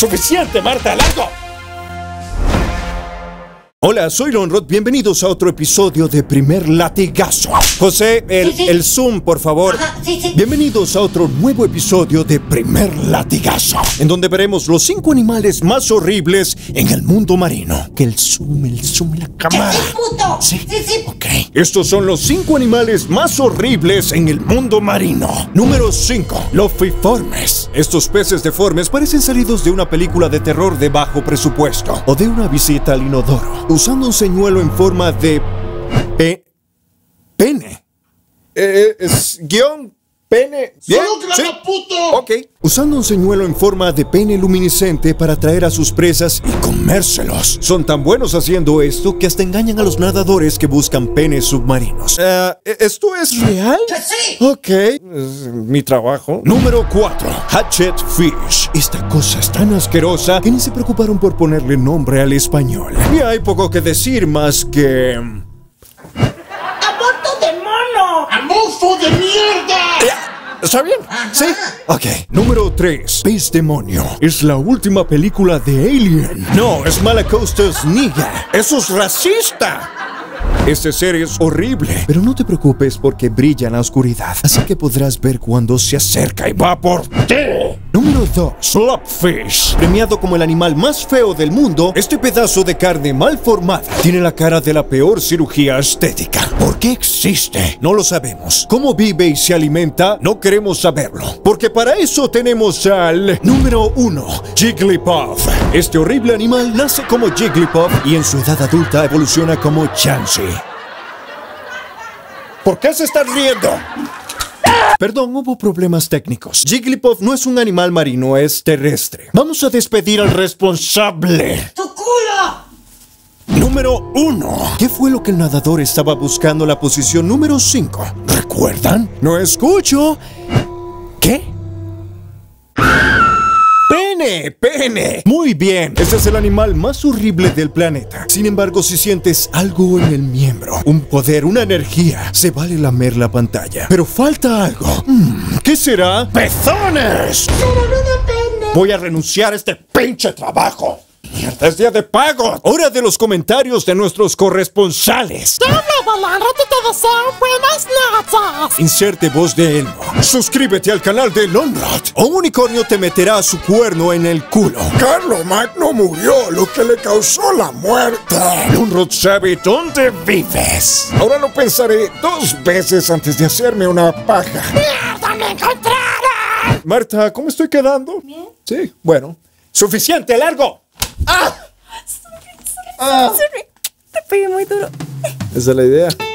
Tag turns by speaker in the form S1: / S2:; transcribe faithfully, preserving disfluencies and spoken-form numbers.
S1: ¡Suficiente, Marta! ¡Largo! Hola, soy Lonrod. Bienvenidos a otro episodio de Primer Latigazo. José, el, sí, sí. el Zoom, por favor.
S2: Ajá, sí, sí.
S1: Bienvenidos a otro nuevo episodio de Primer Latigazo, en donde veremos los cinco animales más horribles en el mundo marino. Que el Zoom, el Zoom, la cámara.
S2: ¡Sí, puto!
S1: Sí,
S2: sí, sí.
S1: Ok. Estos son los cinco animales más horribles en el mundo marino. Número cinco. Los fiformes. Estos peces deformes parecen salidos de una película de terror de bajo presupuesto o de una visita al inodoro, usando un señuelo en forma de pe pene. Eh, es guión pene. ¿Bien?
S2: ¡Solo
S1: ¿Sí?
S2: puto!
S1: Ok. Usando un señuelo en forma de pene luminiscente para atraer a sus presas y comérselos. Son tan buenos haciendo esto que hasta engañan a los nadadores que buscan penes submarinos. Uh, ¿Esto es real?
S2: ¡Sí!
S1: Ok. Es mi trabajo. Número cuatro. Hatchet Fish. Esta cosa es tan asquerosa que ni se preocuparon por ponerle nombre al español. Y hay poco que decir más que...
S2: ¡Aborto de mono! ¡Amorfo de mierda!
S1: ¿Está bien? ¿Sí? Ok. Número tres. Pez Demonio. Es la última película de Alien. No, es Malacosta's Nigga. ¡Eso es racista! Este ser es horrible, pero no te preocupes porque brilla en la oscuridad, así que podrás ver cuando se acerca y va por ti. Número dos. Slopfish. Premiado como el animal más feo del mundo, este pedazo de carne mal formada tiene la cara de la peor cirugía estética. ¿Por qué existe? No lo sabemos. ¿Cómo vive y se alimenta? No queremos saberlo, porque para eso tenemos al número uno. Jigglypuff. Este horrible animal nace como Jigglypuff y en su edad adulta evoluciona como Chansey. ¿Por qué se están riendo? Perdón, hubo problemas técnicos. Jigglypuff no es un animal marino, es terrestre. Vamos a despedir al responsable.
S2: ¡Tu culo!
S1: Número uno. ¿Qué fue lo que el nadador estaba buscando en la posición número cinco? ¿Recuerdan? No escucho. ¿Qué? ¡Pene! ¡Pene! Muy bien, ese es el animal más horrible del planeta. Sin embargo, si sientes algo en el miembro, un poder, una energía, se vale lamer la pantalla. Pero falta algo. Hmm, ¿Qué será? ¡Pezones!
S2: ¡Pero no depende!
S1: Voy a renunciar a este pinche trabajo. ¡Mierda, es día de pago! Hora de los comentarios de nuestros corresponsales.
S3: ¡Yo me Lonrod y te deseo buenas noches!
S1: Inserte voz de Elmo. Suscríbete al canal de Lonrod o Unicornio te meterá su cuerno en el culo. Carlo Magno murió, lo que le causó la muerte. Lonrod sabe dónde vives. Ahora lo pensaré dos veces antes de hacerme una paja.
S3: ¡Mierda, me encontraron!
S1: Marta, ¿cómo estoy quedando?
S2: Bien.
S1: Sí, bueno. ¡Suficiente, largo! ¡Ah!
S3: Sorry, sorry, sorry. Te pegué muy duro.
S1: Esa es la idea.